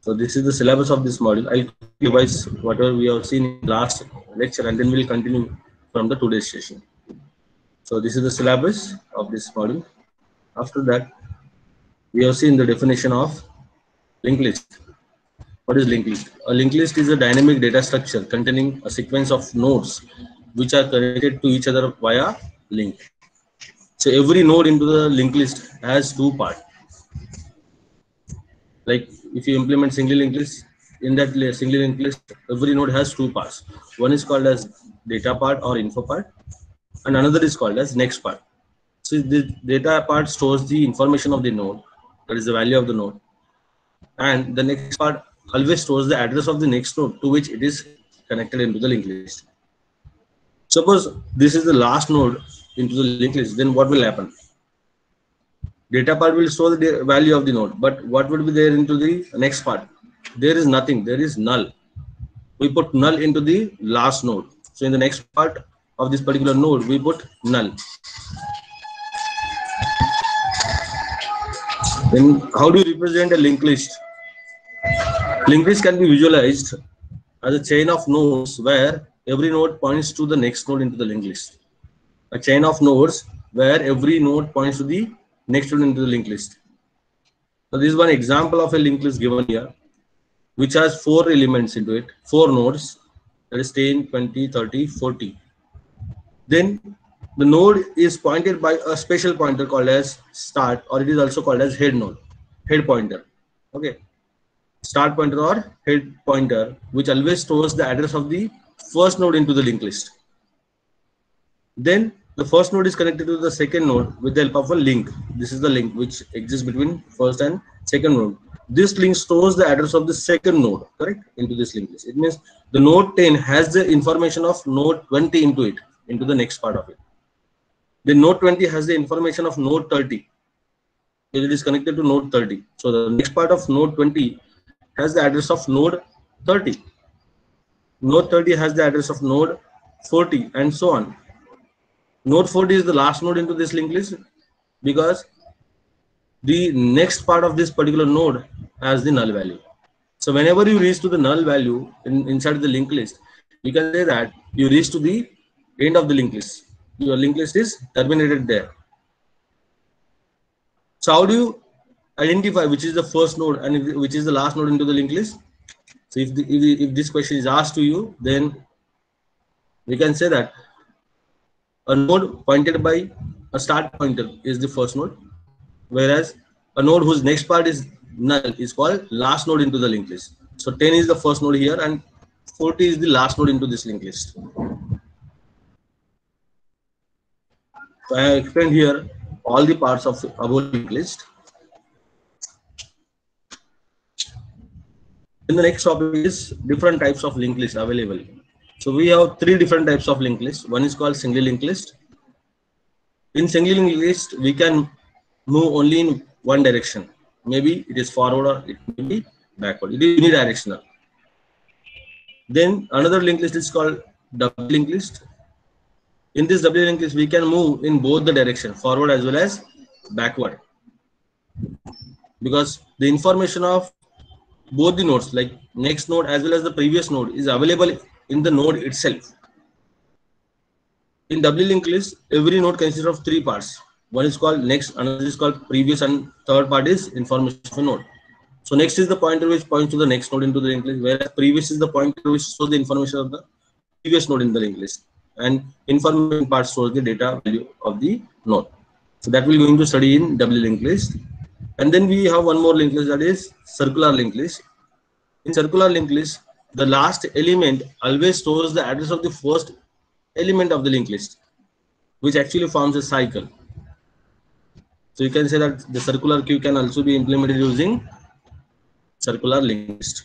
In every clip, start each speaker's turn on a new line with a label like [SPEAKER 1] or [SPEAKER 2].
[SPEAKER 1] So this is the syllabus of this module. I'll revise whatever we have seen in last lecture, and then we'll continue from the today's session. So this is the syllabus of this module. After that, we have seen the definition of linked list. What is linked list? A linked list is a dynamic data structure containing a sequence of nodes which are connected to each other via link. So every node into the linked list has two parts. Like if you implement single linked list, in that single linked list, every node has two parts. One is called as data part or info part, and another is called as next part. So the data part stores the information of the node, that is the value of the node, and the next part always stores the address of the next node to which it is connected into the linked list. Suppose this is the last node into the linked list, then what will happen? Data part will store the value of the node, but what would be there into the next part? There is nothing, there is null. We put null into the last node. So in the next part of this particular node, we put null. Then how do you represent a linked list? Linked list can be visualized as a chain of nodes where every node points to the next node into the linked list. A chain of nodes where every node points to the next node into the linked list. So this is one example of a linked list given here, which has 4 elements into it, 4 nodes, that is 10, 20, 30, 40. Then the node is pointed by a special pointer called as start, or it is also called as head node, head pointer. Okay, start pointer or head pointer, which always stores the address of the first node into the linked list. Then the first node is connected to the second node with the help of a link. This is the link which exists between first and second node. This link stores the address of the second node, correct, into this linked list. It means the node 10 has the information of node 20 into it, into the next part of it. The node 20 has the information of node 30. It is connected to node 30. So the next part of node 20 has the address of node 30. Node 30 has the address of node 40, and so on. Node 40 is the last node into this linked list because the next part of this particular node has the null value. So whenever you reach to the null value inside the linked list, you can say that you reach to the end of the linked list. Your linked list is terminated there. So how do you identify which is the first node and which is the last node into the linked list? So if this question is asked to you, then we can say that a node pointed by a start pointer is the first node, whereas a node whose next part is null is called last node into the linked list. So 10 is the first node here and 40 is the last node into this linked list. So I have explained here all the parts of above linked list. Then the next topic is different types of linked list available. So we have 3 different types of linked list. One is called single linked list. In single linked list, we can move only in one direction. Maybe it is forward or it may be backward. It is unidirectional. Then another linked list is called double linked list. In this double linked list, we can move in both the direction, forward as well as backward. Because the information of both the nodes, like next node as well as the previous node, is available in the node itself. In double linked list, every node consists of 3 parts. One is called next, another is called previous, and third part is information of a node. So next is the pointer which points to the next node into the linked list, whereas previous is the pointer which stores the information of the previous node in the linked list, and information part stores the data value of the node. So that we're going to study in double linked list. And then we have one more linked list, that is circular linked list. In circular linked list, the last element always stores the address of the first element of the linked list, which actually forms a cycle. So you can say that the circular queue can also be implemented using circular linked list.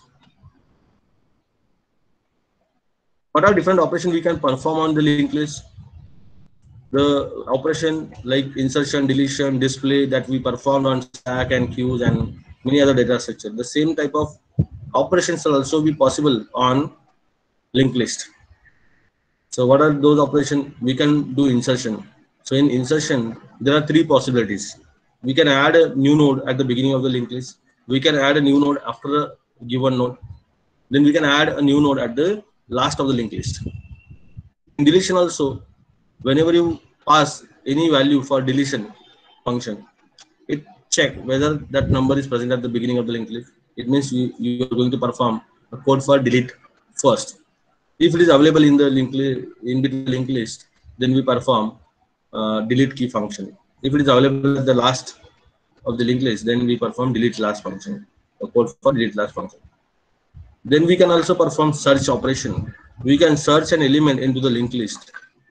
[SPEAKER 1] What are different operations we can perform on the linked list? The operation like insertion, deletion, display that we performed on stack and queues and many other data structures. The same type of operations will also be possible on linked list. So what are those operations? We can do insertion. So in insertion, there are 3 possibilities. We can add a new node at the beginning of the linked list. We can add a new node after give one node. Then we can add a new node at the last of the linked list. In deletion also, whenever you pass any value for deletion function, it check whether that number is present at the beginning of the linked list. It means you are going to perform a code for delete first. If it is available in the in between the linked list, then we perform delete key function. If it is available at the last of the linked list, then we perform delete last function, a code for delete last function. Then we can also perform search operation. We can search an element into the linked list.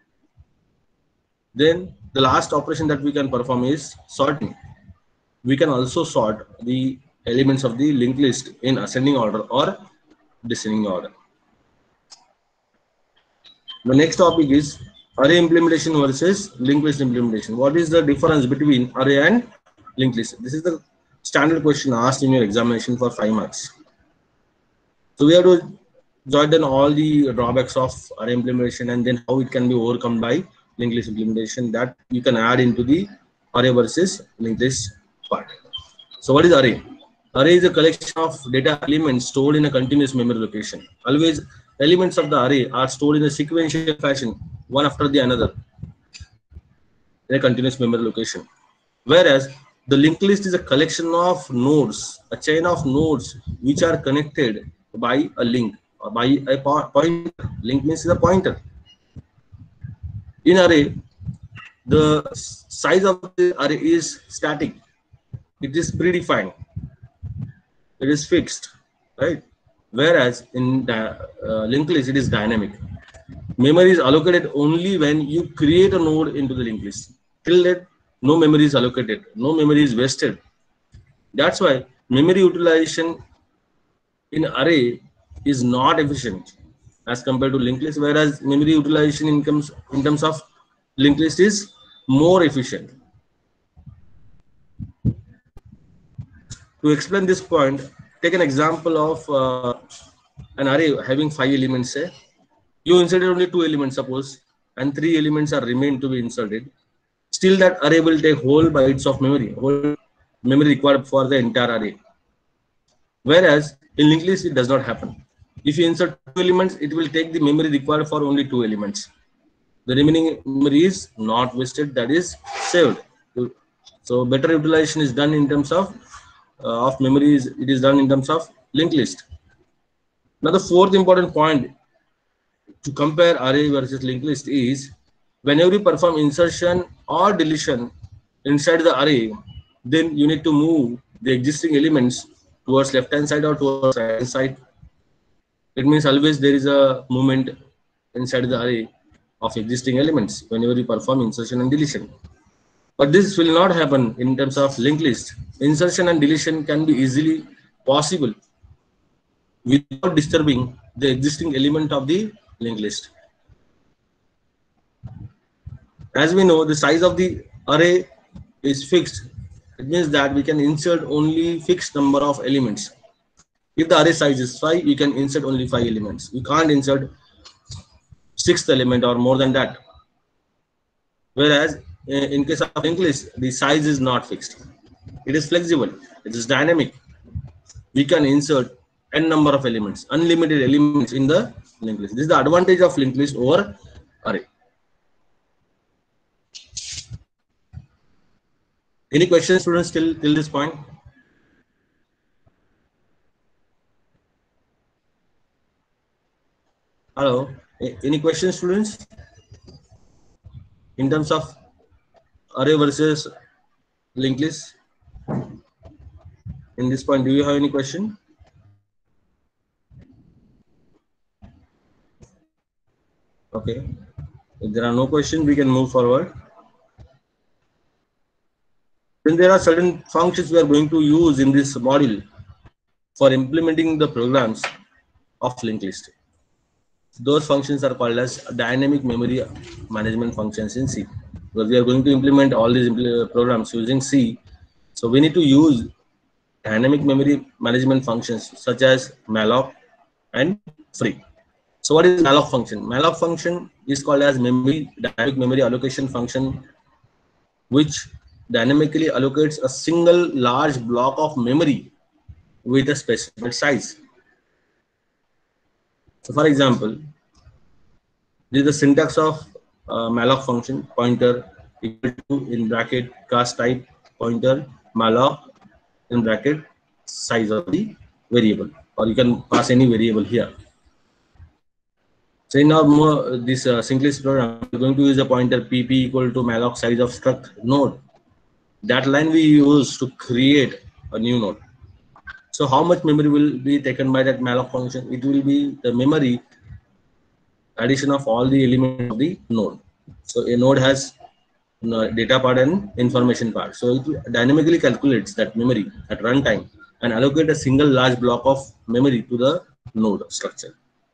[SPEAKER 1] Then the last operation that we can perform is sorting. We can also sort the elements of the linked list in ascending order or descending order. The next topic is array implementation versus linked list implementation. What is the difference between array and linked list? This is the standard question asked in your examination for 5 marks. So we have to jot down all the drawbacks of array implementation and then how it can be overcome by linked list implementation that you can add into the array versus linked list part. So what is array? Array is a collection of data elements stored in a continuous memory location. Always elements of the array are stored in a sequential fashion, one after the another, in a continuous memory location. Whereas the linked list is a collection of nodes, a chain of nodes which are connected by a link or by a pointer. Link means a pointer. In array, the size of the array is static. It is predefined. It is fixed, right? Whereas in the linked list, it is dynamic. Memory is allocated only when you create a node into the linked list. Till that, no memory is allocated, no memory is wasted. That's why memory utilization in array is not efficient as compared to linked list, whereas memory utilization in terms of linked list is more efficient. To explain this point, take an example of an array having 5 elements. Say you inserted only 2 elements, suppose, and 3 elements are remained to be inserted. Still, that array will take whole bytes of memory, whole memory required for the entire array. Whereas in linked list, it does not happen. If you insert 2 elements, it will take the memory required for only 2 elements. The remaining memory is not wasted, that is saved. So better utilization is done in terms of memory. It is done in terms of linked list. Now the fourth important point to compare array versus linked list is whenever you perform insertion or deletion inside the array, then you need to move the existing elements towards left hand side or towards right hand side. It means always there is a movement inside the array of existing elements whenever you perform insertion and deletion. But this will not happen in terms of linked list. Insertion and deletion can be easily possible without disturbing the existing element of the linked list. As we know, the size of the array is fixed. It means that we can insert only fixed number of elements. If the array size is 5, you can insert only 5 elements. You can't insert 6th element or more than that. Whereas in case of linked list, the size is not fixed. It is flexible. It is dynamic. We can insert n number of elements, unlimited elements in the linked list. This is the advantage of linked list over array. Any questions, students, till this point? Hello. Any questions, students? In terms of array versus linked list? In this point, do you have any question? Okay. If there are no questions, we can move forward. Then there are certain functions we are going to use in this module for implementing the programs of linked list. Those functions are called as dynamic memory management functions in C. Because we are going to implement all these programs using C, so we need to use dynamic memory management functions such as malloc and free. So what is malloc function? Malloc function is called as dynamic memory allocation function, which dynamically allocates a single large block of memory with a specified size. So for example, this is the syntax of malloc function: pointer equal to in bracket cast type pointer malloc in bracket size of the variable, or you can pass any variable here. So in our this Synclist program, we're going to use a pointer pp equal to malloc size of struct node. That line we use to create a new node. So how much memory will be taken by that malloc function? It will be the memory addition of all the elements of the node. So a node has data part and information part. So it dynamically calculates that memory at runtime and allocate a single large block of memory to the node structure.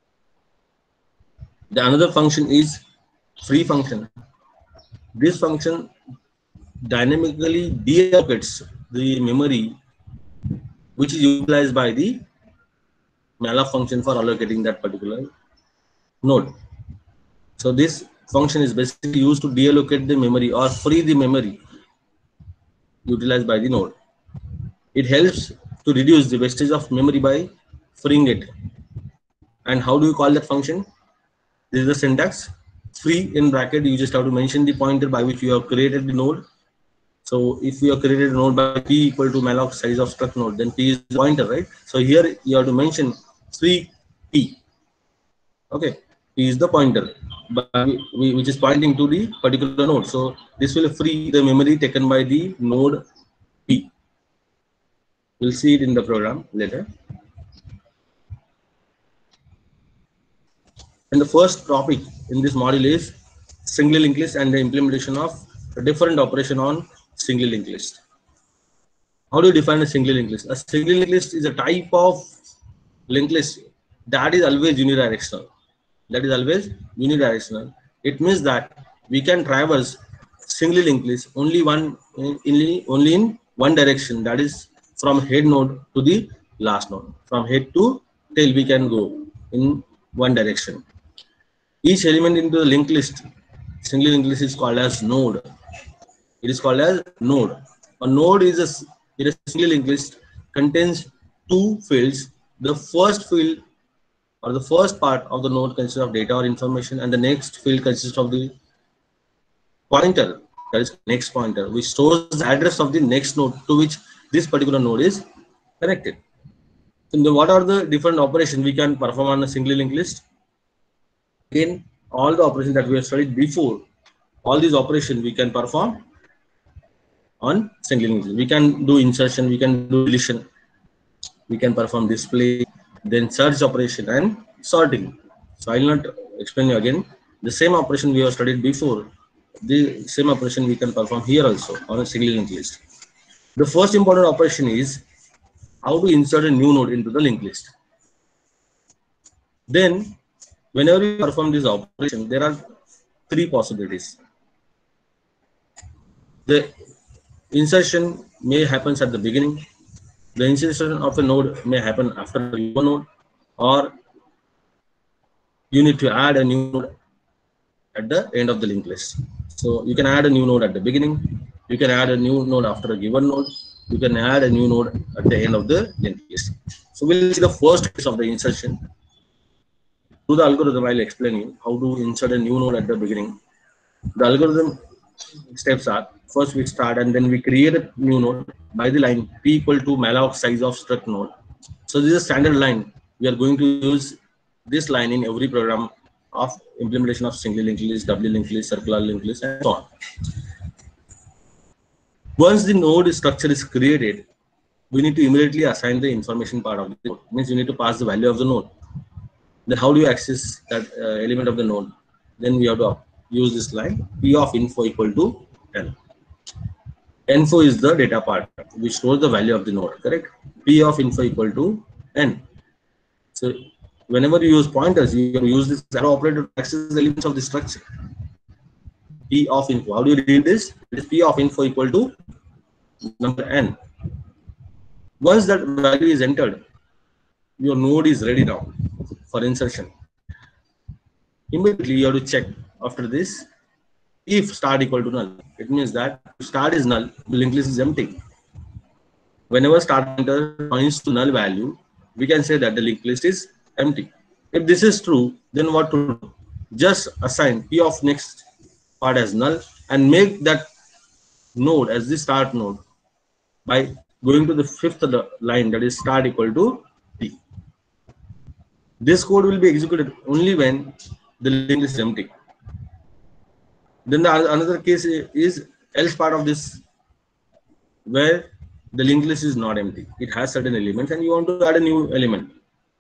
[SPEAKER 1] The another function is free function. This function dynamically deallocates the memory which is utilized by the malloc function for allocating that particular node. So this function is basically used to deallocate the memory or free the memory utilized by the node. It helps to reduce the wastage of memory by freeing it. And how do you call that function? This is the syntax. Free in bracket, you just have to mention the pointer by which you have created the node. So if you have created a node by p equal to malloc size of struct node, then p is the pointer, right? So here you have to mention free p. Okay, p is the pointer which is pointing to the particular node. So this will free the memory taken by the node p. We'll see it in the program later. And the first topic in this module is single linked list and the implementation of a different operation on single linked list. How do you define a single linked list? A single linked list is a type of linked list that is always unidirectional. It means that we can traverse single linked list only in one direction, that is from head node to the last node. From head to tail we can go in one direction. Each element into the linked list, single linked list, is called as node. It is called as node. A node is a single linked list contains two fields. The first field or the first part of the node consists of data or information, and the next field consists of the pointer, that is next pointer, which stores the address of the next node to which this particular node is connected. So what are the different operations we can perform on a single linked list? Again, all the operations that we have studied before, all these operations we can perform on single linked list. We can do insertion, we can do deletion, we can perform display, then search operation and sorting. So I will not explain you again. The same operation we have studied before, the same operation we can perform here also on a single linked list. The first important operation is how to insert a new node into the linked list. Then whenever you perform this operation, there are three possibilities. The insertion may happen at the beginning. The insertion of a node may happen after one node, or you need to add a new node at the end of the linked list. So you can add a new node at the beginning, you can add a new node after a given node, you can add a new node at the end of the linked list. So we'll see the first case of the insertion. Through the algorithm, I'll explain you how to insert a new node at the beginning. The algorithm steps are: first we start and then we create a new node by the line p equal to malloc size of struct node. So this is a standard line. We are going to use this line in every program of implementation of single linked list, double linked list, circular linked list, and so on. Once the node structure is created, we need to immediately assign the information part of the node. Means you need to pass the value of the node. Then how do you access that element of the node? Then we have to use this line p of info equal to n. Info is the data part which stores the value of the node, correct? P of info equal to n. So whenever you use pointers, you use this arrow operator to access the elements of the structure. P of info. How do you read this? It is P of info equal to number n. Once that value is entered, your node is ready now for insertion. Immediately you have to check after this if start equal to null. It means that if start is null, the linked list is empty. whenever start pointer points to null value, we can say that the linked list is empty. If this is true, then what to do? Just assign p of next part as null and make that node as the start node by going to the fifth line, that is start equal to p. This code will be executed only when the linked list is empty. Then another case is else part of this, where the linked list is not empty. It has certain elements and you want to add a new element.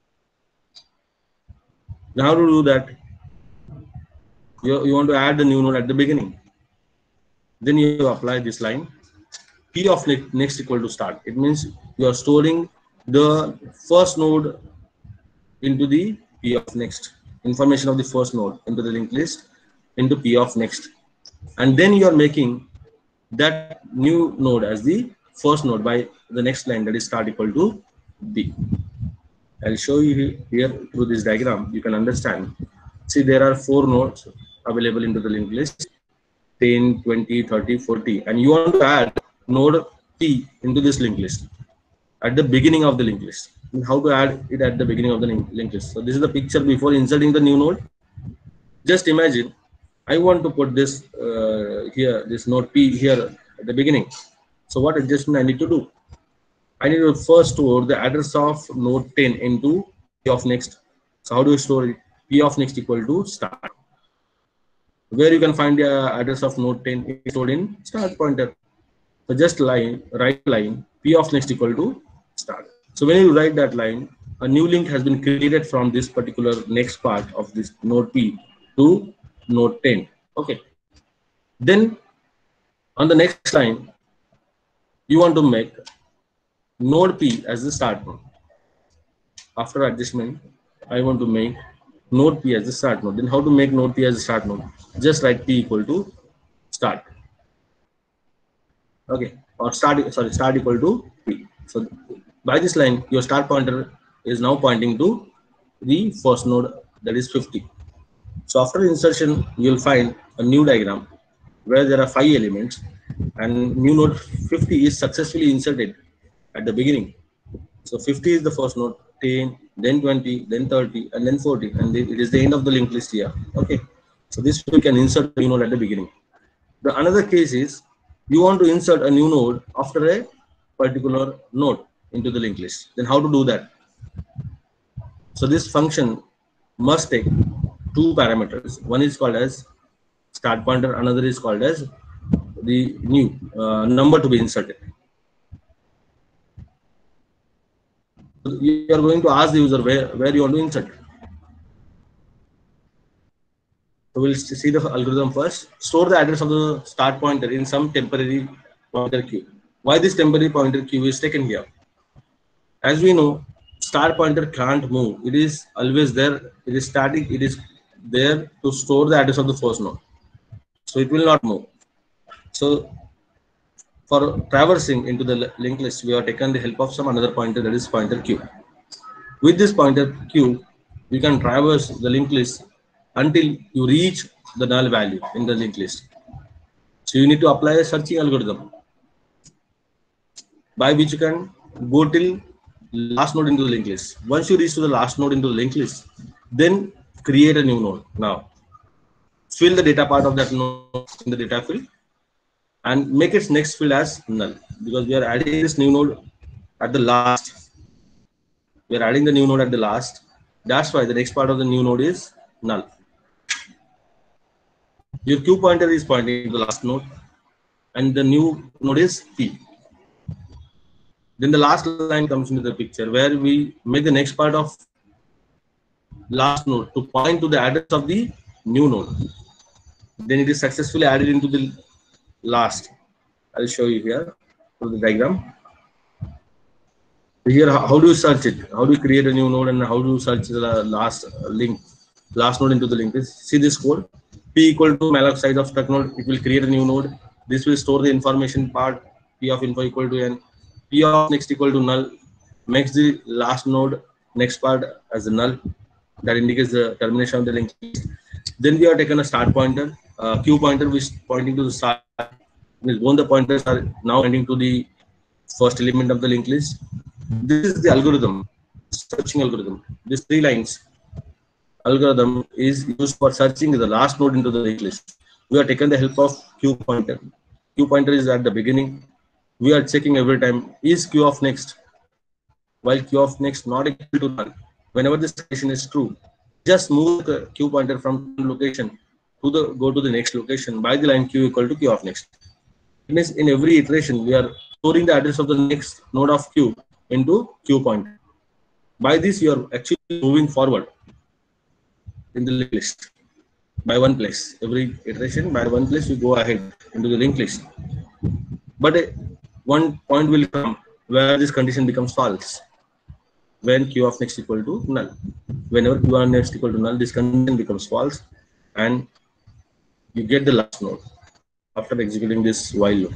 [SPEAKER 1] Now how to do that? You want to add the new node at the beginning. Then you apply this line, p of next equal to start. It means you are storing the first node into the p of next, information of the first node into the linked list into p of next, and then you are making that new node as the first node by the next line, that is start equal to b. I'll show you here through this diagram. You can understand. See, there are 4 nodes available into the linked list, 10, 20, 30, 40, and you want to add node p into this linked list at the beginning of the linked list. And how to add it at the beginning of the linked list? So this is the picture before inserting the new node. Just imagine I want to put this here, this node p here at the beginning. So what adjustment I need to do? I need to first store the address of node 10 into p of next. So how do you store it? P of next equal to start. Where you can find the address of node 10 is stored in start pointer. So just write line p of next equal to start. So when you write that line, a new link has been created from this particular next part of this node p to node 10. Okay. Then on the next line, you want to make node p as the start node. After adjustment, I want to make node p as the start node. Then how to make node p as the start node? Just write p equal to start. Okay, or start equal to p. So by this line, your start pointer is now pointing to the first node, that is 50. So after insertion, you will find a new diagram where there are 5 elements and new node 50 is successfully inserted at the beginning. So 50 is the first node, 10, then 20, then 30, and then 40, and it is the end of the linked list here. Okay, so this we can insert a new node at the beginning. The another case is you want to insert a new node after a particular node into the linked list. Then how to do that? So this function must take 2 parameters. One is called as start pointer, another is called as the new number to be inserted. You are going to ask the user where you want to insert. So we'll see the algorithm first. Store the address of the start pointer in some temporary pointer queue. Why this temporary pointer queue is taken here? As we know, start pointer can't move. It is always there. It is static. It is there to store the address of the first node. So it will not move. So for traversing into the linked list, we have taken the help of some another pointer, that is pointer q. With this pointer q, you can traverse the linked list until you reach the null value in the linked list. So you need to apply a searching algorithm by which you can go till last node into the linked list. Once you reach to the last node into the linked list, then create a new node. Now fill the data part of that node in the data field and make its next field as null, because we are adding this new node at the last. We are adding the new node at the last. That's why the next part of the new node is null. Your q pointer is pointing to the last node and the new node is p. Then the last line comes into the picture where we make the next part of last node to point to the address of the new node. Then it is successfully added into the last. I'll show you here through the diagram. Here, how do you search it? How do you create a new node and how do you search the last node into the link? See this code: p equal to malloc size of struct node. It will create a new node. This will store the information part. P of info equal to n. P of next equal to null. Makes the last node next part as a null. That indicates the termination of the link. Then we have taken a start pointer, q pointer, which is pointing to the start. Both the pointers are now pointing to the first element of the linked list. This is the algorithm, searching algorithm. These 3 lines algorithm is used for searching the last node into the linked list. We are taking the help of Q pointer. Q pointer is at the beginning. We are checking every time is Q of next, while Q of next not equal to none. Whenever this condition is true, just move the Q pointer from location to the go to the next location by the line Q equal to Q of next. It means in every iteration we are storing the address of the next node of Q into Q pointer. By this you are actually moving forward in the linked list by one place. Every iteration by one place we go ahead into the linked list. But one point will come where this condition becomes false. When Q of next equal to null. Whenever Q of next equal to null, this condition becomes false and you get the last node after executing this while loop.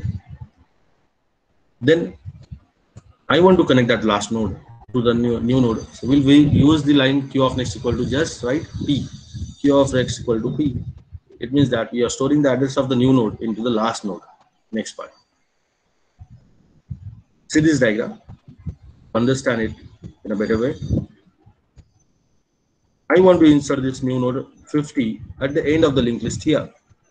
[SPEAKER 1] Then I want to connect that last node to the new node. So will we use the line Q of next equal to just write P. Q of next equal to P. It means that we are storing the address of the new node into the last node. Next part. See this diagram. Understand it in a better way. I want to insert this new node 50 at the end of the linked list here.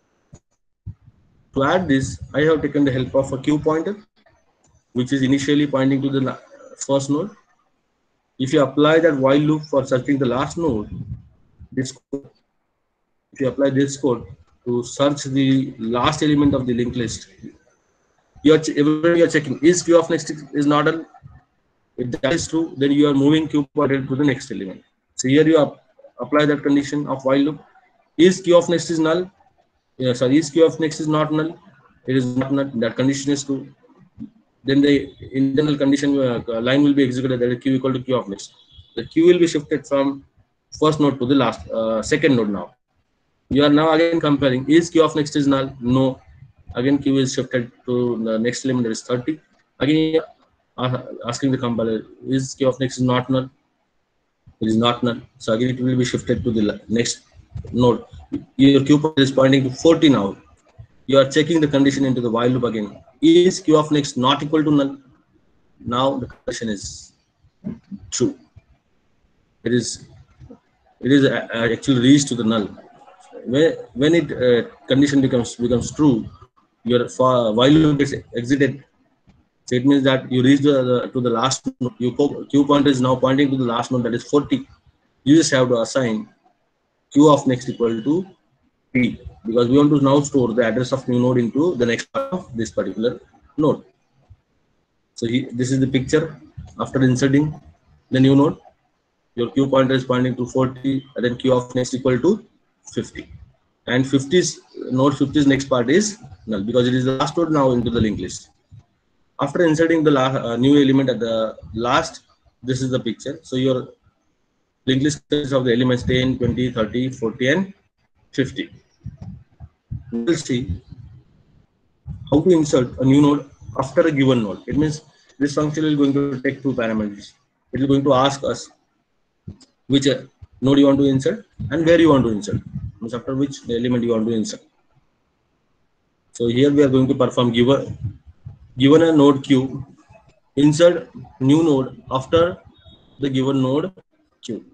[SPEAKER 1] To add this, I have taken the help of a Q pointer, which is initially pointing to the first node. If you apply that while loop for searching the last node, this code, if you apply this code to search the last element of the linked list, you are checking is Q of next is not null. If that is true, then you are moving Q pointer to the next element. So here you apply that condition of while loop. Is Q of next is null? Yes, sorry, is Q of next is not null? It is not null. That condition is true. Then the internal condition line will be executed, that is Q equal to Q of next. The Q will be shifted from first node to the last second node now. You are now again comparing, is Q of next is null? No. Again Q is shifted to the next element, that is 30. Again asking the compiler, is Q of next is not null? It is not null. So again it will be shifted to the next node. Your Q pointer is pointing to 40 now. You are checking the condition into the while loop again. Is Q of next not equal to null? Now the condition is true. It is actually reached to the null. When it condition becomes true, your while loop gets exited. So it means that you reach to the last node. Your Q pointer is now pointing to the last node, that is 40. You just have to assign Q of next equal to P, because we want to now store the address of new node into the next part of this particular node. So this is the picture after inserting the new node. Your Q pointer is pointing to 40, and then Q of next equal to 50. And 50's node 50's next part is null because it is the last node now into the linked list. After inserting the new element at the last, this is the picture. So your linked list consists of the elements 10, 20, 30, 40, and 50. We'll see how to insert a new node after a given node. It means this function is going to take 2 parameters. It is going to ask us which node you want to insert and where you want to insert. Means after which element you want to insert. So here we are going to perform given a node Q, insert new node after the given node Q.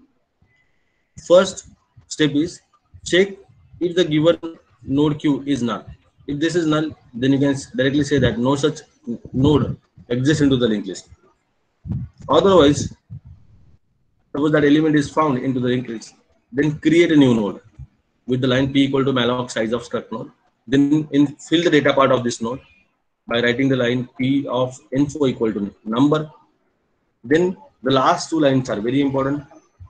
[SPEAKER 1] First step is check if the given node Q is null. If this is null, then you can directly say that no such node exists into the linked list. Otherwise, suppose that element is found into the linked list, then create a new node with the line P equal to malloc size of struct node. Then fill the data part of this node by writing the line P of info equal to number. Then the last 2 lines are very important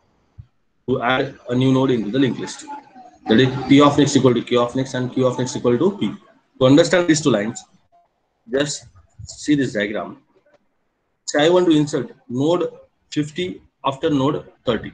[SPEAKER 1] to add a new node into the linked list. That is P of next equal to Q of next and Q of next equal to P. To understand these 2 lines, just see this diagram. Say I want to insert node 50 after node 30.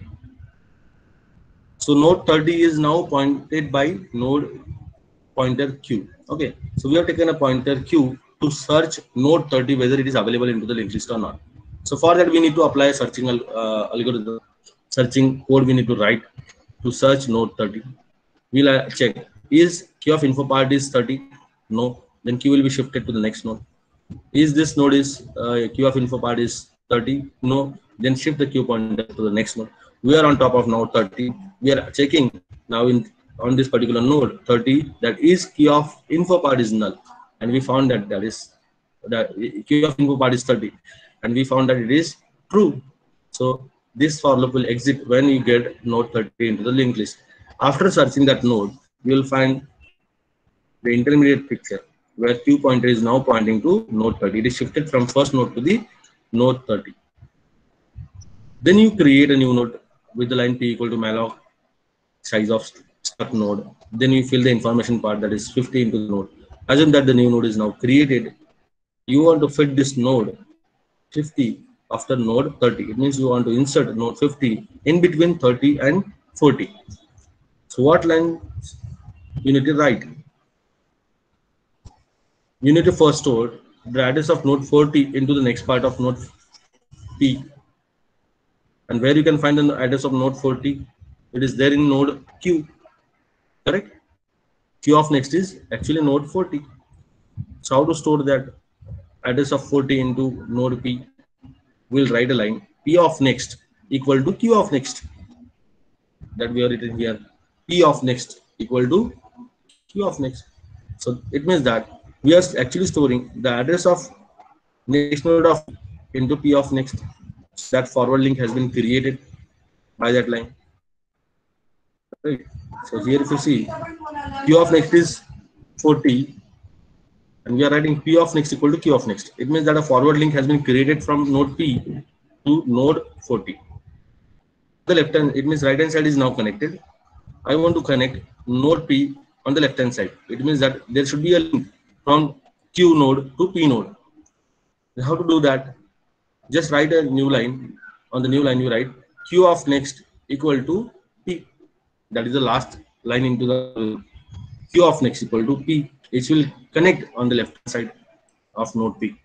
[SPEAKER 1] So node 30 is now pointed by node pointer Q. Okay, so we have taken a pointer Q to search node 30 whether it is available into the linked list or not. So for that we need to apply a searching algorithm, searching code we need to write to search node 30. We'll check is Q of info part is 30. No, then Q will be shifted to the next node. Is this node is q of info part is 30? No. Then shift the q pointer to the next node. We are on top of node 30. We are checking now in on this particular node 30 that is key of info part is null, and we found that that is the key of info part is 30, and we found that it is true. So this for loop will exit when you get node 30 into the linked list. After searching that node, you will find the intermediate picture where q pointer is now pointing to node 30. It is shifted from first node to the node 30. Then you create a new node with the line p equal to malloc size of stuck node. Then you fill the information part, that is 50 into the node. Assume that the new node is now created. You want to fit this node 50 after node 30. It means you want to insert node 50 in between 30 and 40. So what line you need to write? You need to first store the address of node 40 into the next part of node p. And where you can find the address of node 40? It is there in node q, correct? Q of next is actually node 40. So how to store that address of 40 into node p? We'll write a line p of next equal to q of next, that we are written here. P of next equal to q of next. So it means that we are actually storing the address of next node of into p of next. That forward link has been created by that line. Right. So here if you see q of next is 40, and we are writing p of next equal to q of next. It means that a forward link has been created from node p to node 40. The left hand, it means right hand side is now connected. I want to connect node p on the left hand side. It means that there should be a link from q node to p node. How to do that? Just write a new line. On the new line you write q of next equal to p. That is the last line into the q of next equal to p. It will connect on the left side of node p,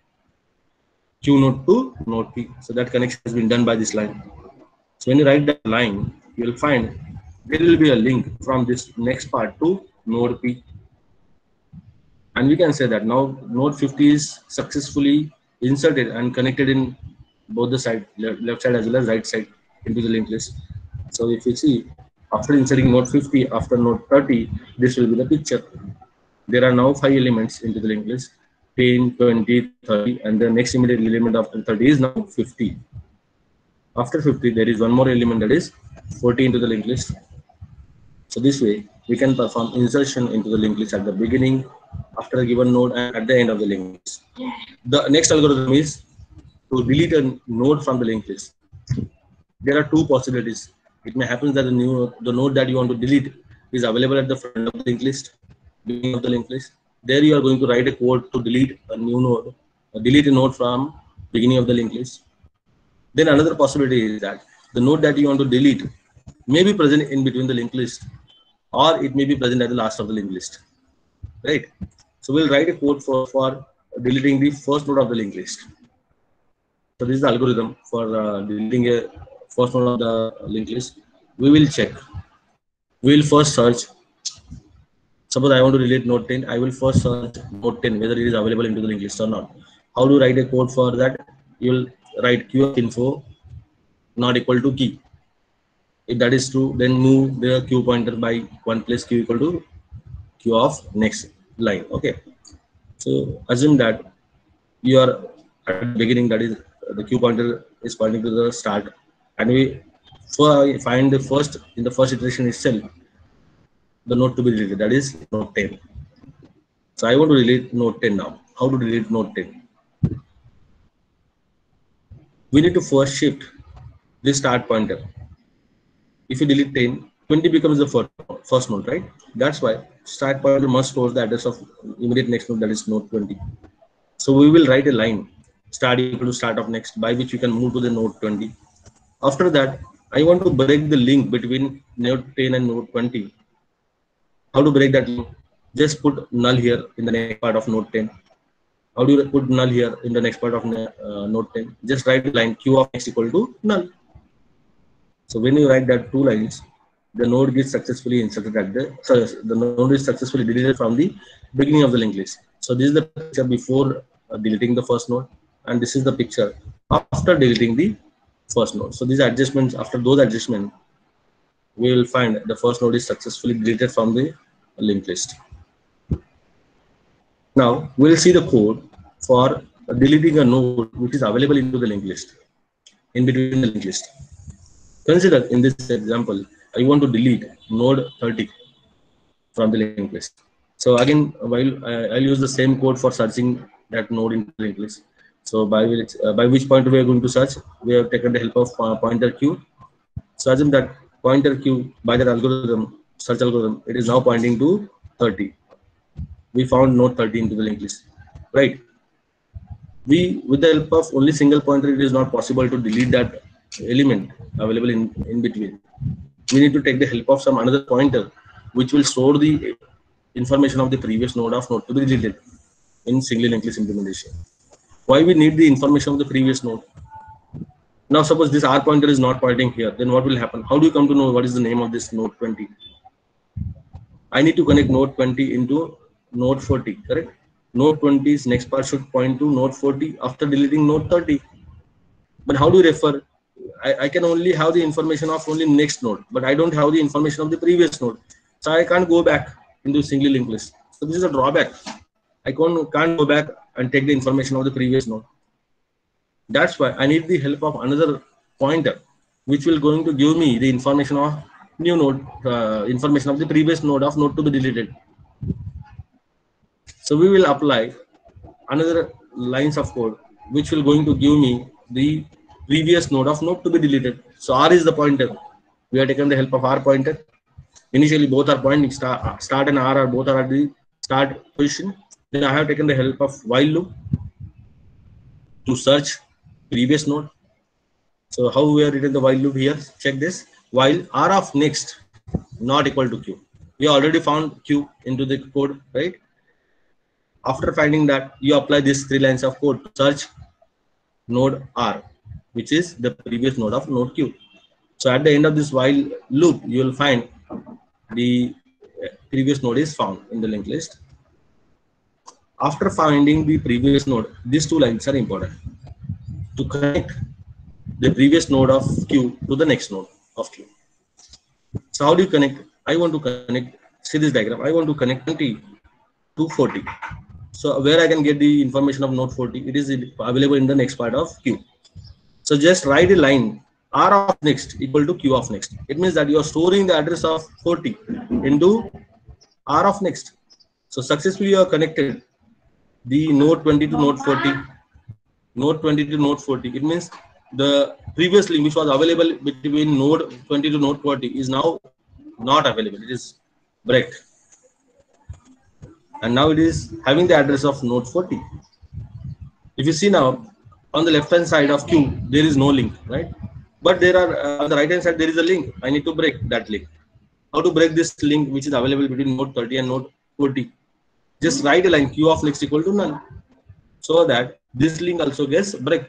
[SPEAKER 1] q node to node p. So that connection has been done by this line. So when you write that line, you will find there will be a link from this next part to node p. And we can say that now node 50 is successfully inserted and connected in both the side, left side as well as right side, into the linked list. So if you see, after inserting node 50 after node 30, this will be the picture. There are now 5 elements into the linked list: 10, 20, 30, and the next immediate element after 30 is now 50. After 50, there is one more element, that is 40 into the linked list. So this way, we can perform insertion into the linked list at the beginning, after a given node, and at the end of the linked list. The next algorithm is to delete a node from the linked list. There are two possibilities. It may happen that the node that you want to delete is available at the front of the linked list, beginning of the linked list. There you are going to write a code to delete a new node, delete a node from beginning of the linked list. Then another possibility is that the node that you want to delete may be present in between the linked list, or it may be present at the last of the linked list, right? So we'll write a code for deleting the first node of the linked list. So this is the algorithm for deleting a first node of the linked list. We will check. We will first search. Suppose I want to delete node 10. I will first search node 10 whether it is available into the linked list or not. How to write a code for that? You will write q of info not equal to key. If that is true, then move the q pointer by one place, q equal to q of next line. Okay. So assume that you are at the beginning, that is the q pointer is pointing to the start, and we find the first in the first iteration itself the node to be deleted, that is node 10. So I want to delete node 10 now. How to delete node 10? We need to first shift this start pointer. If you delete 10, 20 becomes the first node, right? That's why start pointer must store the address of immediate next node, that is node 20. So we will write a line start equal to start of next, by which you can move to the node 20. After that, I want to break the link between node 10 and node 20. How to break that link? Just put null here in the next part of node 10. How do you put null here in the next part of node 10? Just write the line q of next equal to null. So when you write that two lines, the node gets successfully inserted at the node is successfully deleted from the beginning of the linked list. So this is the picture before deleting the first node, and this is the picture after deleting the first node. So these adjustments, after those adjustments, we will find the first node is successfully deleted from the linked list. Now we'll see the code for deleting a node which is available into the linked list, in between the linked list. Consider in this example, I want to delete node 30 from the linked list. So again, while I'll use the same code for searching that node in the linked list. So by which pointer we are going to search, we have taken the help of pointer q. So assume that pointer q by that algorithm, search algorithm, it is now pointing to 30. We found node 30 into the linked list, right? With the help of only single pointer, it is not possible to delete that element available in between. We need to take the help of some another pointer which will store the information of the previous node of node to be deleted in single linked list implementation. Why we need the information of the previous node? Now suppose this R pointer is not pointing here, then what will happen? How do you come to know what is the name of this node 20? I need to connect node 20 into node 40, correct? Node 20's next part should point to node 40 after deleting node 30. But how do you refer? I can only have the information of only next node, but I don't have the information of the previous node. So I can't go back into single linked list. So this is a drawback. I can't go back and take the information of the previous node. That's why I need the help of another pointer, which will going to give me the information of new node, information of the previous node of node to be deleted. So we will apply another lines of code, which will going to give me the previous node of node to be deleted. So R is the pointer. We have taken the help of R pointer. Initially, both are pointing, start and R are both are at the start position. Then I have taken the help of while loop to search previous node. So how we have written the while loop here? Check this. While R of next not equal to Q. We already found Q into the code, right? After finding that, you apply these 3 lines of code to search node R, which is the previous node of node Q. So at the end of this while loop, you will find the previous node is found in the linked list. After finding the previous node, these 2 lines are important to connect the previous node of Q to the next node of Q. So how do you connect? I want to connect, see this diagram, I want to connect 20 to 40. So where I can get the information of node 40, it is available in the next part of Q. So just write a line, R of next equal to Q of next. It means that you are storing the address of 40 into R of next. So successfully you are connected the node 20 to node 40, node 20 to node 40. It means the previous link which was available between node 20 to node 40 is now not available. It is break. And now it is having the address of node 40. If you see now on the left hand side of Q, there is no link, right? But there are on the right hand side, there is a link. I need to break that link. How to break this link which is available between node 30 and node 40? Just write a line Q of next equal to none, so that this link also gets break.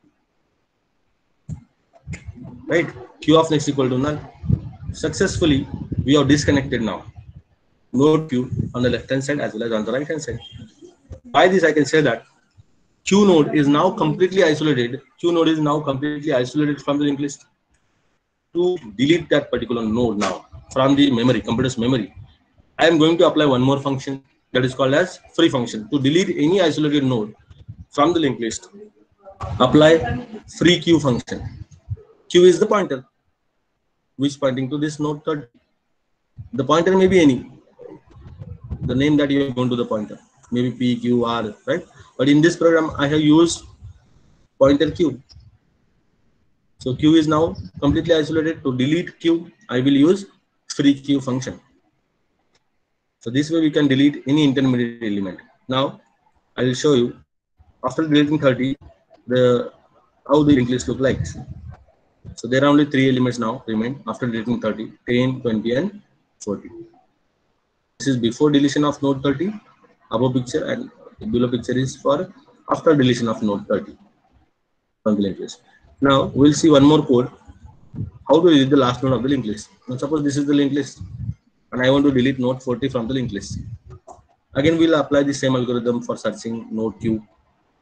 [SPEAKER 1] Right? Q of next equal to none. Successfully, we are disconnected now. Node Q on the left hand side as well as on the right hand side. By this, I can say that Q node is now completely isolated. Q node is now completely isolated from the linked list. To delete that particular node now from the memory, computer's memory, I am going to apply one more function that is called as free function. To delete any isolated node from the linked list, apply free Q function. Q is the pointer which pointing to this node 30. The pointer may be any, the name that you are going to the pointer, maybe P, Q, R, right? But in this program, I have used pointer Q. So Q is now completely isolated. To delete Q, I will use free Q function. So this way we can delete any intermediate element. Now I will show you after deleting 30, how the linked list look like. So there are only 3 elements now remain after deleting 30, 10, 20, and 40. This is before deletion of node 30, above picture, and below picture is for after deletion of node 30 from the linked list. Now we'll see one more code. How to delete the last node of the linked list. Now suppose this is the linked list, and I want to delete node 40 from the linked list. Again, we'll apply the same algorithm for searching node Q.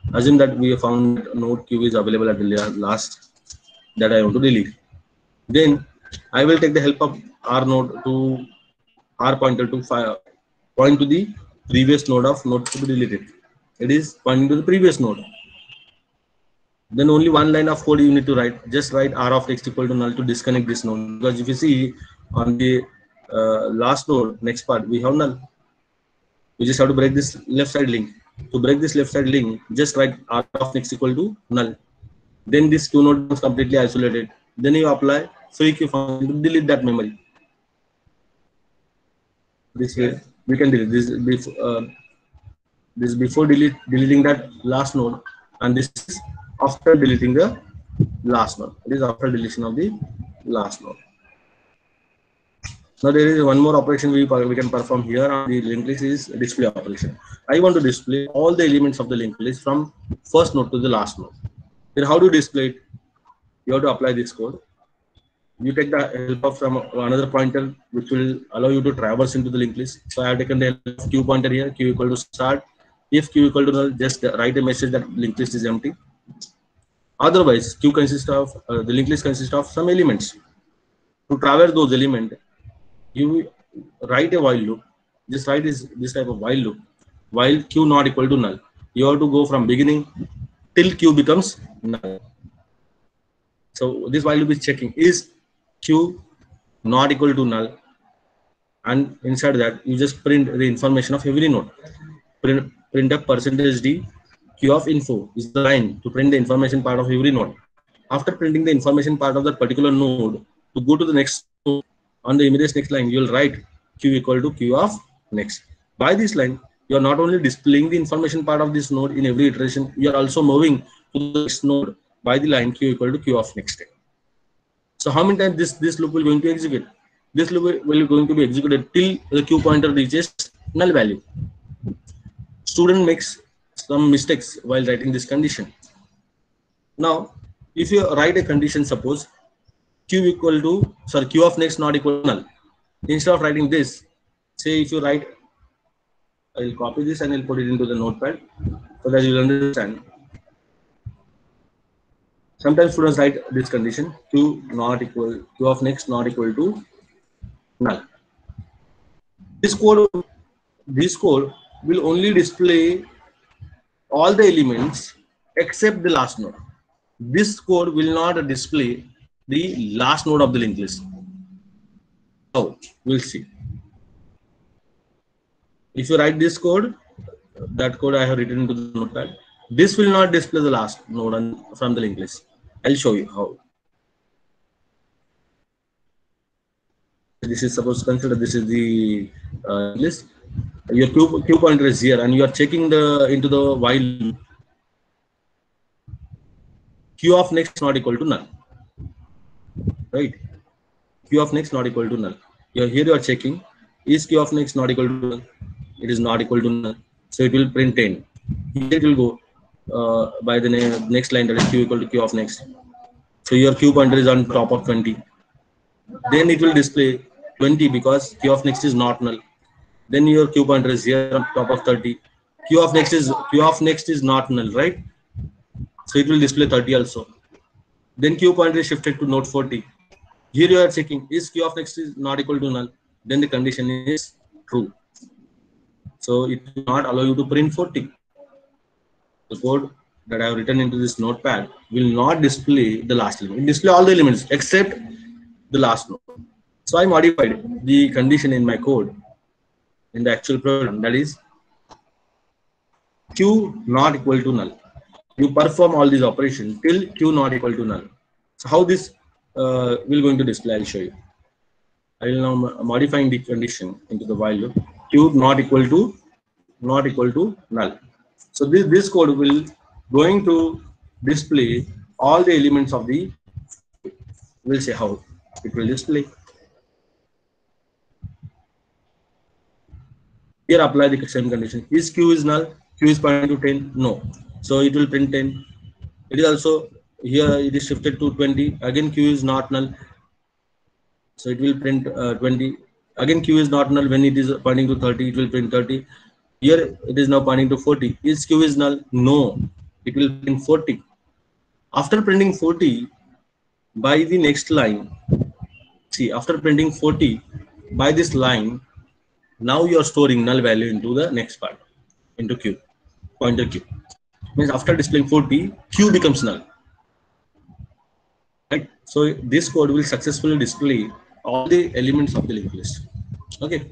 [SPEAKER 1] Assume that we have found node q is available at the last that I want to delete. Then I will take the help of r node to r pointer to point to the previous node of node to be deleted. It is pointing to the previous node. Then only one line of code you need to write. Just write r of next equal to null to disconnect this node. Because if you see on the last node, next part, we have null. We just have to break this left side link. To break this left side link, just write r of next equal to null. Then this two node is completely isolated. Then you apply free q function to delete that memory. This way we can delete this before deleting that last node, and this is after deleting the last node. It is after deletion of the last node. Now there is one more operation we can perform here on the linked list is display operation. I want to display all the elements of the linked list from first node to the last node. Then how do you display it? You have to apply this code. You take the help of from another pointer which will allow you to traverse into the linked list. So I have taken the help of q pointer here, q equal to start. If q equal to null, just write a message that linked list is empty. Otherwise, q consists of the linked list consists of some elements. To traverse those elements, you write a while loop. Just write this type of while loop. While q not equal to null, you have to go from beginning till q becomes null. So this while loop is checking is q not equal to null, and inside that you just print the information of every node. Print up %d q of info is the line to print the information part of every node. After printing the information part of that particular node, to go to the next node, on the immediate next line, you will write q equal to q of next. By this line, you are not only displaying the information part of this node in every iteration, you are also moving to the next node by the line q equal to q of next. So how many times this loop will going to execute? This loop will going to be executed till the q pointer reaches null value. Student makes some mistakes while writing this condition. Now, if you write a condition, suppose q of next not equal to null. Instead of writing this, say if you write, I will copy this and I'll put it into the notepad so that you will understand. Sometimes students write this condition q of next not equal to null. This code will only display all the elements except the last node. This code will not display the last node of the linked list. Oh, we'll see. If you write this code, that code I have written into the notepad, this will not display the last node from the linked list. I'll show you how. This is supposed to consider this is the list. Your q pointer is here, and you are checking into the while q of next not equal to null, right? Q of next not equal to null. Here you are checking is q of next not equal to null. It is not equal to null, so it will print 10. Here it will go by the next line, that is q equal to q of next. So your q pointer is on top of 20. Then it will display 20 because q of next is not null. Then your q pointer is here on top of 30. Q of next is not null, right? So it will display 30 also. Then q pointer is shifted to node 40. Here you are checking is q of next is not equal to null. Then the condition is true. So it will not allow you to print 40. The code that I have written into this notepad will not display the last element. It will display all the elements except the last node. So I modified the condition in my code in the actual program, that is q not equal to null. You perform all these operations till q not equal to null. So how this will going to display, I'll show you. I will now modifying the condition into the while loop q not equal to null. So this code will going to display all the elements of the. We'll see how it will display. Here apply the same condition. Is q is null? Q is pointing to 10? No. So it will print 10. It is also here it is shifted to 20. Again q is not null. So it will print 20. Again q is not null. When it is pointing to 30, it will print 30. Here it is now pointing to 40. Is q is null? No. it will print 40. After printing 40, by the next line, see, after printing 40, by this line, now you are storing null value into the next part, into Q, pointer Q. Means after displaying 40, Q becomes null. Right? So this code will successfully display all the elements of the linked list. Okay.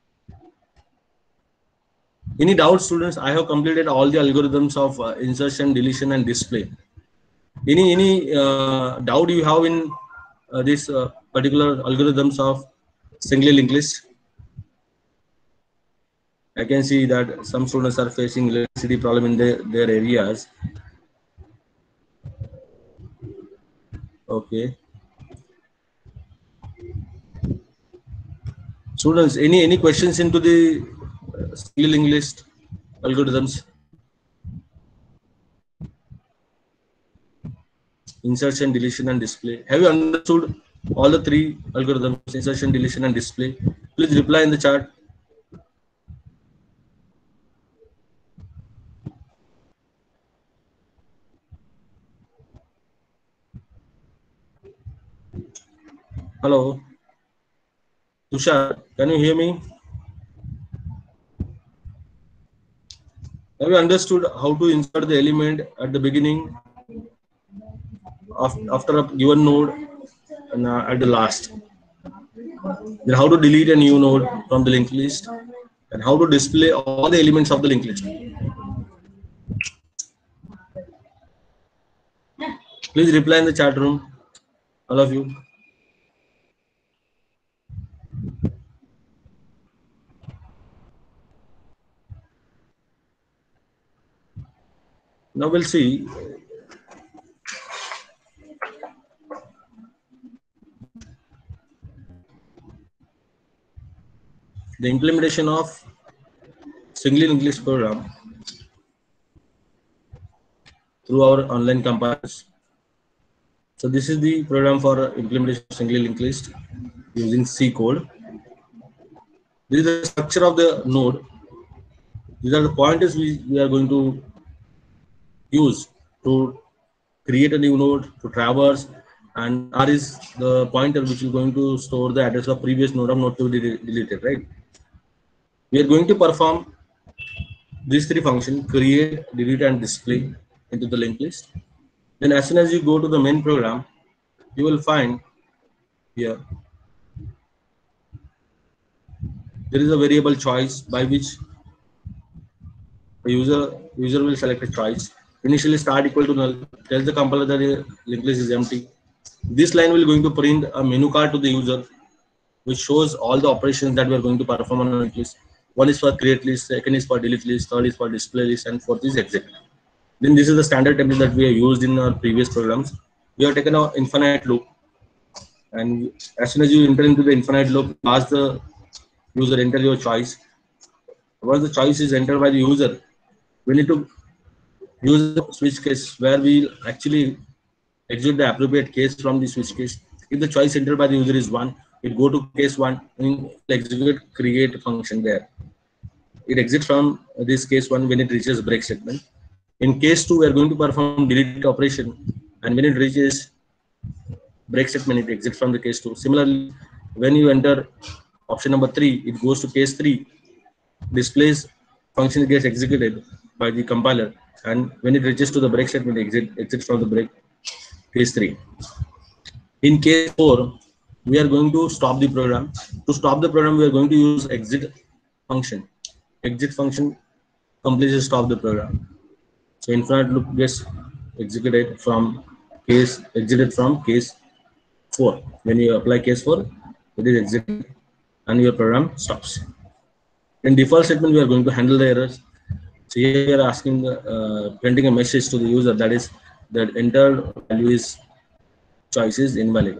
[SPEAKER 1] Any doubts, students? I have completed all the algorithms of insertion, deletion, and display. Any doubt you have in this particular algorithms of singly linked list? I can see that some students are facing electricity problem in their areas. Okay. Students, any questions into the singly linked list algorithms? Insertion, deletion, and display. Have you understood all the three algorithms, insertion, deletion, and display? Please reply in the chat. Hello. Tushar, can you hear me? Have you understood how to insert the element at the beginning after a given node and at the last? Then how to delete a new node from the linked list and how to display all the elements of the linked list. Please reply in the chat room, all of you. Now we'll see the implementation of singly linked list program through our online compilers. So this is the program for implementation of singly linked list using C code. This is the structure of the node. These are the pointers we are going to use to create a new node, to traverse, and R is the pointer which is going to store the address of previous node of node to be deleted, right? We are going to perform these three functions: create, delete, and display into the linked list. Then as soon as you go to the main program, you will find here there is a variable choice by which the user will select a choice. Initially start equal to null. Tells the compiler that the linked list is empty. This line will going to print a menu card to the user, which shows all the operations that we are going to perform on a linked list. One is for create list, second is for delete list, third is for display list, and fourth is exit. Then this is the standard template that we have used in our previous programs. We have taken an infinite loop, and as soon as you enter into the infinite loop, ask the user enter your choice. Once the choice is entered by the user, we need to use the switch case where we actually execute the appropriate case from the switch case. If the choice entered by the user is 1, it go to case 1 and execute create function there. It exits from this case 1 when it reaches break statement. In case 2, we are going to perform delete operation, and when it reaches break statement, it exits from the case 2. Similarly, when you enter option number 3, it goes to case 3. Displays function gets executed by the compiler, and when it reaches to the break statement, exits from the break case 3. In case 4, we are going to stop the program. To stop the program, we are going to use exit function. Exit function completely stop the program. So infinite loop gets exited from case 4. When you apply case 4, it is exited and your program stops. In default statement, we are going to handle the errors. So here we are asking, printing a message to the user that is that entered value is choice is invalid.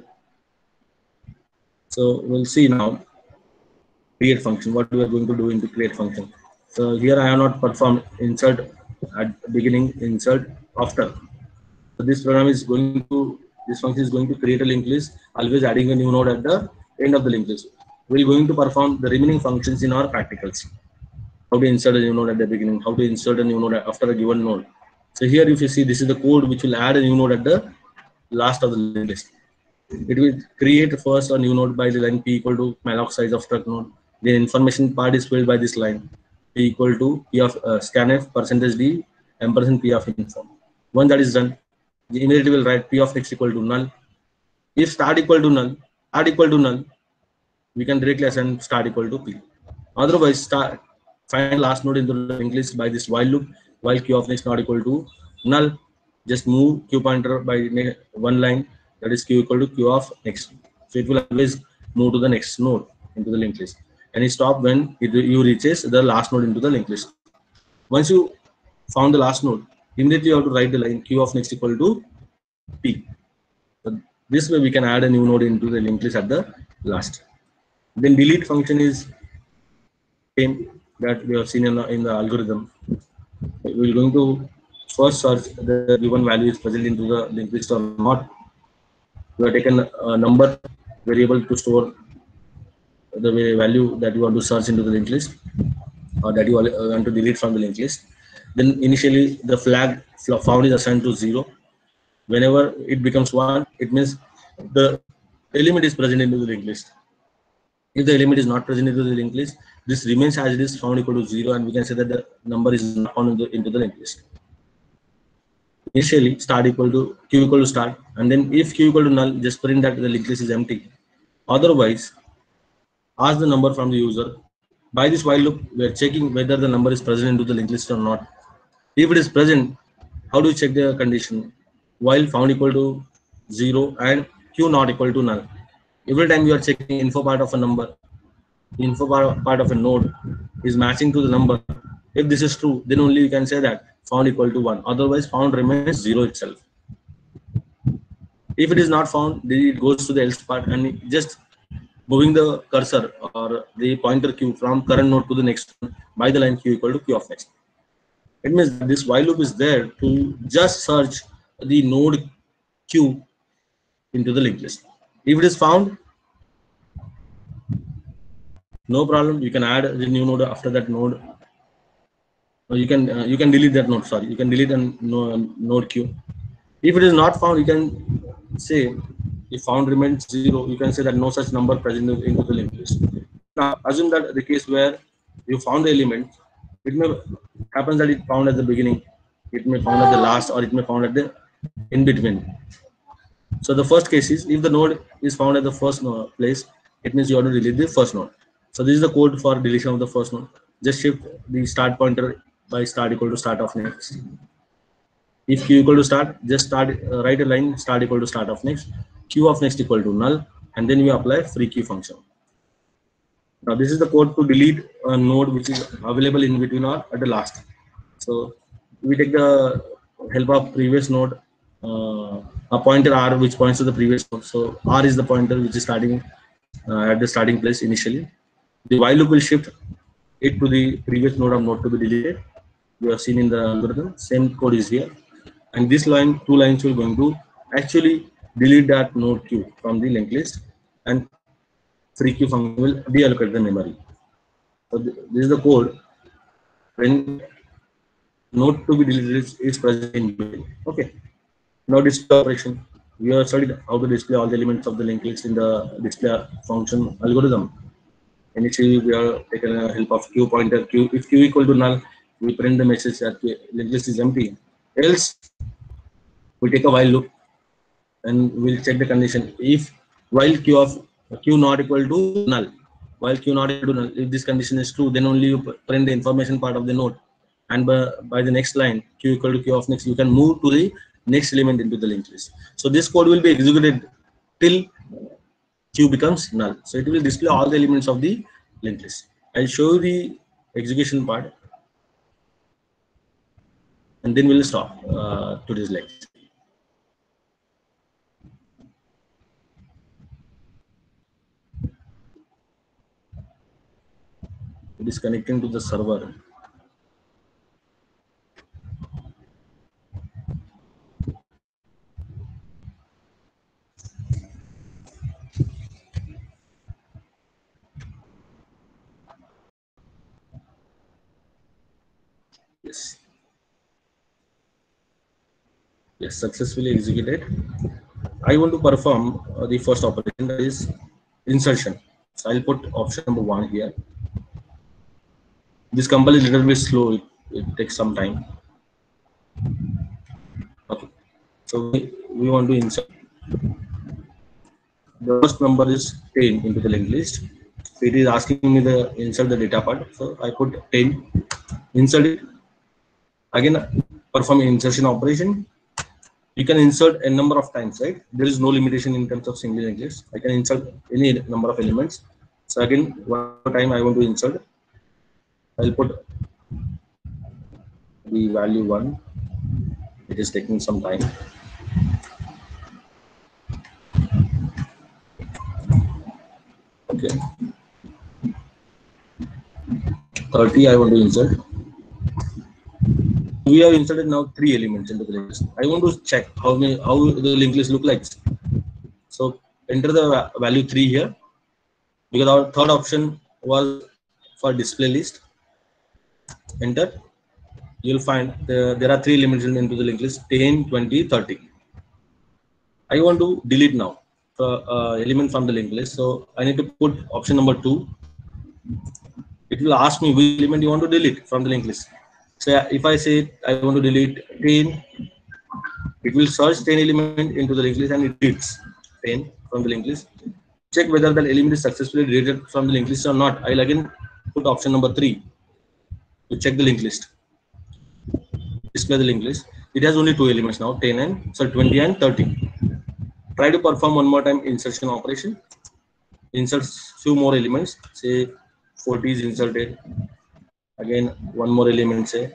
[SPEAKER 1] So we'll see now create function. What we are going to do in the create function. So here I have not performed insert at beginning, insert after. So this program is going to, this function is going to create a linked list, always adding a new node at the end of the linked list. We're going to perform the remaining functions in our practicals. How to insert a new node at the beginning, how to insert a new node after a given node. So here, if you see, this is the code which will add a new node at the last of the linked list. It will create first a new node by the line p equal to malloc size of struct node. The information part is filled by this line p equal to p of scanf percentage d ampersand p of info. Once that is done, the immediately will write p of next equal to null. If start equal to null, add equal to null, we can directly assign start equal to p. Otherwise, start find last node into the linked list by this while loop. While q of next not equal to null, just move q pointer by one line, that is q equal to q of next. So it will always move to the next node into the linked list, and it stop when you reaches the last node into the linked list. Once you found the last node, immediately you have to write the line q of next equal to p. So this way we can add a new node into the linked list at the last. Then delete function is same that we have seen in the algorithm. We're going to first search the given value is present into the linked list or not. We have taken a number variable to store the value that you want to search into the linked list, or that you want to delete from the linked list. Then initially the flag found is assigned to 0. Whenever it becomes 1, it means the element is present into the linked list. If the element is not present into the linked list, this remains as it is, found equal to 0, and we can say that the number is not found into the linked list. Initially, start equal to q equal to start, and then if q equal to null, just print that the linked list is empty. Otherwise, ask the number from the user. By this while loop, we are checking whether the number is present into the linked list or not. If it is present, how do you check the condition? While found equal to 0 and q not equal to null. Every time you are checking info part of a number, info part of a node is matching to the number. If this is true, then only you can say that found equal to 1. Otherwise, found remains 0 itself. If it is not found, then it goes to the else part, and just moving the cursor or the pointer q from current node to the next one by the line q equal to q of next. It means this while loop is there to just search the node q into the linked list. If it is found, no problem. You can add the new node after that node. You can delete that node. Sorry, you can delete a node q. If it is not found, you can say if found remains 0. You can say that no such number present into the linked list. Now assume that the case where you found the element, it may happen that it found at the beginning, it may found at the last, or it may found at the in between. So the first case is if the node is found at the first place, it means you have to delete the first node. So this is the code for deletion of the first node. Just shift the start pointer by start equal to start of next. If q equal to start, just write a line start equal to start of next, q of next equal to null, and then we apply free q function. Now this is the code to delete a node which is available in between or at the last. So we take the help of previous node, a pointer r which points to the previous node. So r is the pointer which is starting at the starting place initially. The while loop will shift it to the previous node of node to be deleted. We have seen in the algorithm. Same code is here, and this line, two lines, will going to actually delete that node q from the linked list, and free q function will deallocate the memory. So this is the code when node to be deleted is present in between. Okay. Now display operation. We have studied how to display all the elements of the linked list in the display function algorithm. Initially, we are taken a help of q pointer q. If q equal to null, we print the message that the linked list is empty. Else, we take a while loop and we'll check the condition. If while q not equal to null, while q not equal to null, if this condition is true, then only you print the information part of the node, and by the next line q equal to q of next, you can move to the next element into the linked list. So this code will be executed till q becomes null. So it will display all the elements of the linked list. I'll show you the execution part, and then we'll stop today's lecture. It is connecting to the server. Yes. Yes, successfully executed. I want to perform the first operation, that is insertion. So I'll put option number 1 here. This compile is a little bit slow. It takes some time. Okay. So we want to insert. The first number is 10 into the linked list. So it is asking me to insert the data part. So I put 10, insert it. Again, perform insertion operation. You can insert a number of times, right? There is no limitation in terms of single linked list. I can insert any number of elements. So again, one time I want to insert. I'll put the value 1. It is taking some time. Okay. 30 I want to insert. We have inserted now 3 elements into the linked list. I want to check how the linked list look like. So enter the value 3 here, because our third option was for display list. Enter. You'll find there are 3 elements into the linked list: 10, 20, 30. I want to delete now element from the linked list, so I need to put option number 2. It will ask me which element you want to delete from the linked list. So if I say I want to delete 10, it will search 10 element into the linked list and it deletes 10 from the linked list. Check whether that element is successfully deleted from the linked list or not. I'll again put option number 3 to check the linked list. Display the linked list. It has only 2 elements now, 20 and 30. Try to perform one more time insertion operation. Insert few more elements. Say 40 is inserted. Again, one more element, say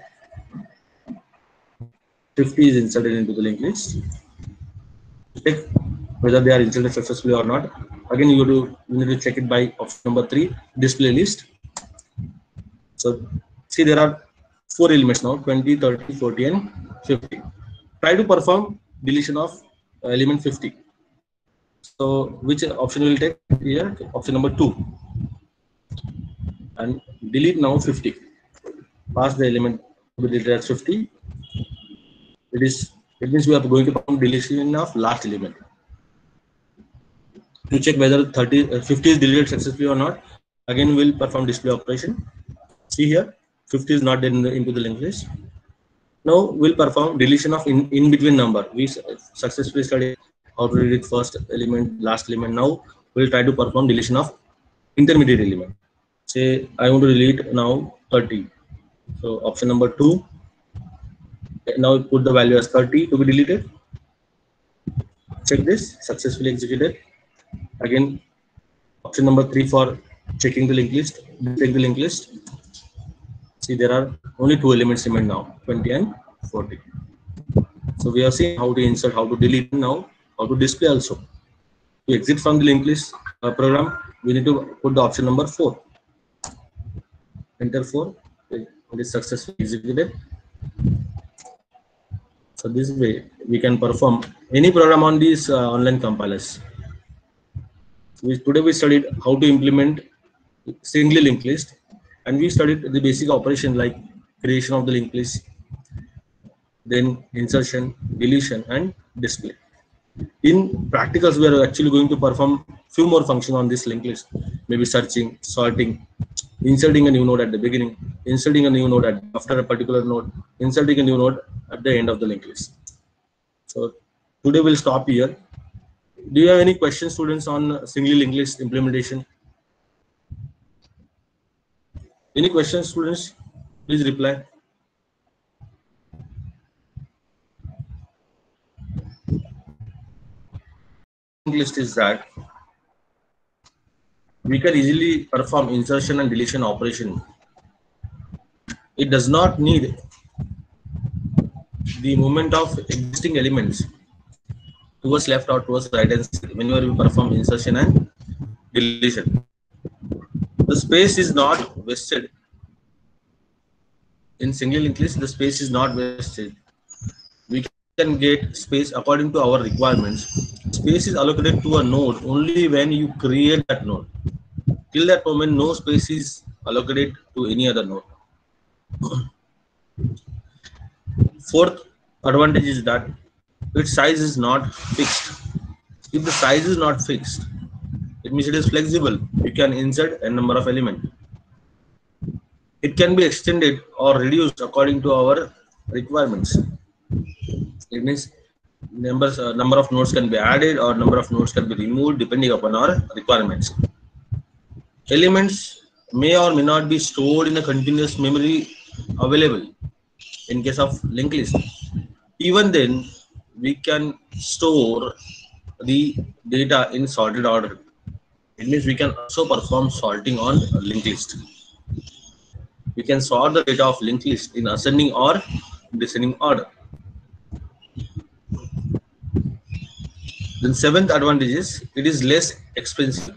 [SPEAKER 1] 50 is inserted into the linked list. Check whether they are inserted successfully or not. Again, you need to check it by option number 3, display list. So see, there are 4 elements now: 20, 30, 40, and 50. Try to perform deletion of element 50. So which option will take here? Option number 2, and delete now 50. Pass the element to be deleted as 50. It means we are going to perform deletion of last element. To check whether 50 is deleted successfully or not, again we'll perform display operation. See here, 50 is not into the linked list. Now we'll perform deletion of in between number. We successfully studied how to delete first element, last element. Now we'll try to perform deletion of intermediate element. Say I want to delete now 30. So option number 2. Now put the value as 30 to be deleted. Check this, successfully executed. Again, option number 3 for checking the linked list. Check the linked list. See, there are only 2 elements remain now, 20 and 40. So we have seen how to insert, how to delete, now how to display also. To exit from the linked list program, we need to put the option number 4. Enter 4. It is successfully executed. So this way we can perform any program on these online compilers. Today we studied how to implement single linked list, and we studied the basic operation like creation of the linked list, then insertion, deletion, and display. In practicals, we are actually going to perform few more functions on this linked list, maybe searching, sorting, inserting a new node at the beginning, inserting a new node after a particular node, inserting a new node at the end of the linked list. So today we'll stop here. Do you have any questions, students, on single linked list implementation? Any questions, students? Please reply. Linked list is that we can easily perform insertion and deletion operation. It does not need the movement of existing elements towards left or towards right hand side whenever we perform insertion and deletion. The space is not wasted. In single linked list, the space is not wasted. We can get space according to our requirements. Space is allocated to a node only when you create that node. Till that moment, no space is allocated to any other node. Fourth advantage is that its size is not fixed. If the size is not fixed, it means it is flexible. You can insert a number of elements. It can be extended or reduced according to our requirements. It means number of nodes can be added or number of nodes can be removed depending upon our requirements. Elements may or may not be stored in a continuous memory available in case of linked list. Even then, we can store the data in sorted order. It means we can also perform sorting on a linked list. We can sort the data of linked list in ascending or descending order. Then seventh advantage is it is less expensive.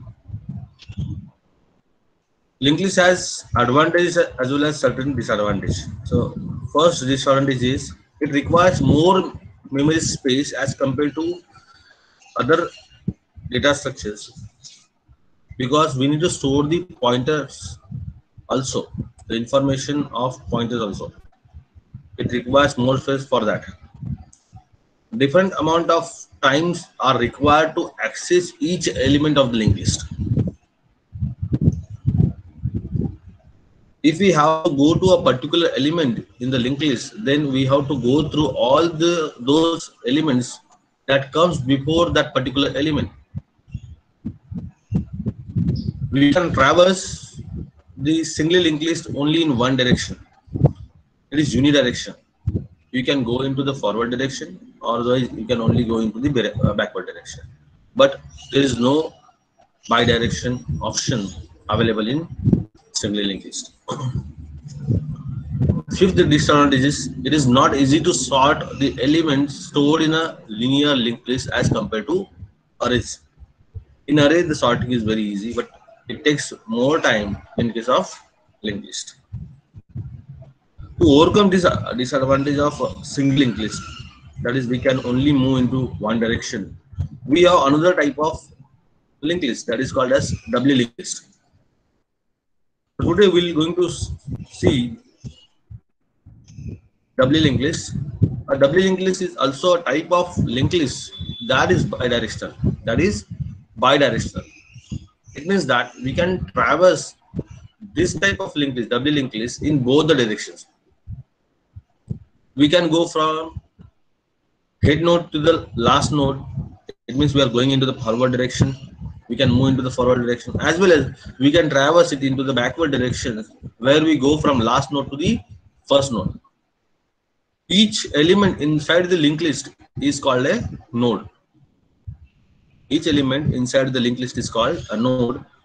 [SPEAKER 1] Linked list has advantages as well as certain disadvantages. So first disadvantage is it requires more memory space as compared to other data structures, because we need to store the pointers also, the information of pointers also. It requires more space for that. Different amount of times are required to access each element of the linked list. If we have to go to a particular element in the linked list, then we have to go through all those elements that comes before that particular element. We can traverse the single linked list only in one direction. It is unidirection. You can go into the forward direction, or otherwise you can only go into the backward direction. But there is no bi-direction option available in single linked list. Fifth disadvantage is it is not easy to sort the elements stored in a linear linked list as compared to arrays. In array, the sorting is very easy, but it takes more time in case of linked list. To overcome this disadvantage of single linked list, that is, we can only move into one direction, we have another type of linked list that is called as doubly linked list. Today we are going to see doubly linked list. A doubly linked list is also a type of linked list that is bidirectional. It means that we can traverse this type of linked list, doubly linked list, in both the directions. We can go from head node to the last node. It means we are going into the forward direction. We can move into the forward direction, as well as we can traverse it into the backward direction, where we go from last node to the first node. Each element inside the linked list is called a node. Each element inside the linked list is called a node,